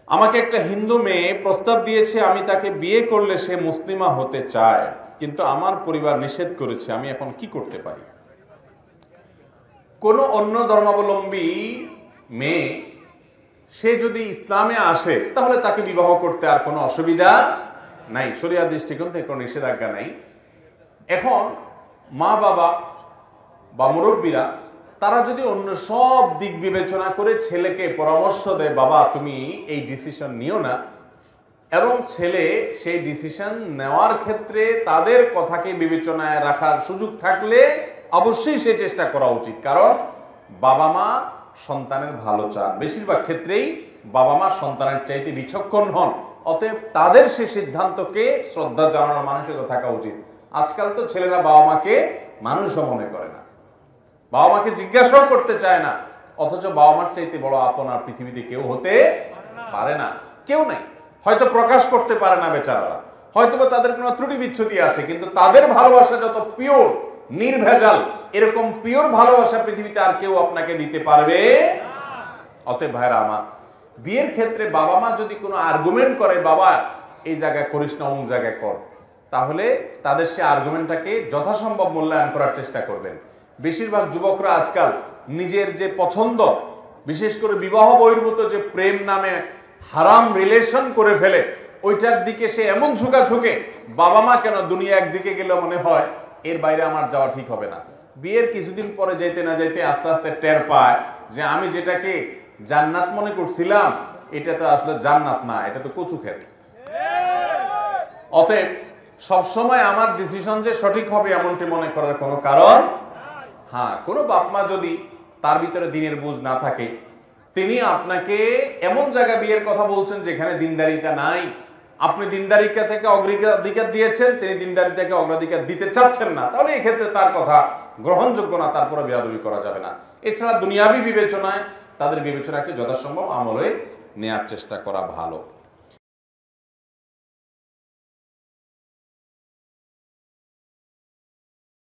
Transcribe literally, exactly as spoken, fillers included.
আমাকে একটা হিন্দু মেয়ে প্রস্তাব দিয়েছে, আমি তাকে বিয়ে করলে সে মুসলিমা হতে চায়, কিন্তু আমার পরিবার নিষেধ করেছে, আমি এখন কি করতে পারি? কোনো অন্য ধর্মাবলম্বী মেয়ে সে যদি ইসলামে আসে তাহলে তাকে বিবাহ করতে আর কোনো অসুবিধা নাই, শরিয়া দৃষ্টিকোণ থেকে কোনো নিষেধাজ্ঞা নাই। এখন মা বাবা বা মুরব্বীরা তারা যদি অন্য সব দিক বিবেচনা করে ছেলেকে পরামর্শ দেয়, বাবা তুমি এই ডিসিশন নিও না, এবং ছেলে সেই ডিসিশন নেওয়ার ক্ষেত্রে তাদের কথাকে বিবেচনায় রাখার সুযোগ থাকলে অবশ্যই সে চেষ্টা করা উচিত। কারণ বাবা মা সন্তানের ভালো চান, বেশিরভাগ ক্ষেত্রেই বাবা মা সন্তানের চাইতে বিচক্ষণ হন, অতএব তাদের সে সিদ্ধান্তকে শ্রদ্ধা জানানোর মানসিকতা থাকা উচিত। আজকাল তো ছেলেরা বাবা মাকে মানুষও মনে করে না, বাবা মাকে জিজ্ঞাসাও করতে চায় না, অথচ বাবা মার চাইতে বড় আপন আর পৃথিবীতে কেউ হতে পারে না, কেউ নাই। হয়তো প্রকাশ করতে পারে না বেচারারা, হয়তো তাদের কোনো ত্রুটি বিচ্ছুতি আছে, কিন্তু তাদের ভালোবাসা যত পিওর নির্ভেজাল, এরকম পিওর ভালোবাসা পৃথিবীতে আর কেউ আপনাকে দিতে পারবে। অতএব ভাইরা আমার, বিয়ের ক্ষেত্রে বাবা মা যদি কোনো আর্গুমেন্ট করে, বাবা এই জায়গায় করিস না অমুক জায়গায় কর, তাহলে তাদের সে আর্গুমেন্টটাকে যথাসম্ভব মূল্যায়ন করার চেষ্টা করবেন। বেশিরভাগ যুবকরা আজকাল নিজের যে পছন্দ, বিশেষ করে বিবাহ বহির্ভূত যে প্রেম নামে হারাম রিলেশন করে ফেলে, ওইটার দিকে সে এমন ঝুঁকা ঝুঁকে, বাবা মা কেন দুনিয়া একদিকে গেলে মনে হয় এর বাইরে আমার যাওয়া ঠিক হবে না। বিয়ের কিছুদিন পরে যাইতে না যাইতে আস্তে আস্তে টের পায় যে আমি যেটাকে জান্নাত মনে করছিলাম এটা তো আসলে জান্নাত না, এটা তো কচু ক্ষেত। অতএব সবসময় আমার ডিসিশন যে সঠিক হবে এমনটি মনে করার কোনো কারণ। হ্যাঁ, কোনো বাপ মা যদি তার ভিতরে দিনের বুঝ না থাকে, তিনি আপনাকে এমন জায়গায় বিয়ের কথা বলছেন যেখানে দিনদারিতা নাই, আপনি দিনদারিতা থেকে অগ্রাধিকার দিয়েছেন, তিনি দিনদারিতাকে অগ্রাধিকার দিতে চাচ্ছেন না, তাহলে এই ক্ষেত্রে তার কথা গ্রহণযোগ্য না, তারপরে বেয়াদবি করা যাবে না। এছাড়া দুনিয়াবি বিবেচনায় তাদের বিবেচনাকে যথাসম্ভব আমলে নেয়ার চেষ্টা করা ভালো।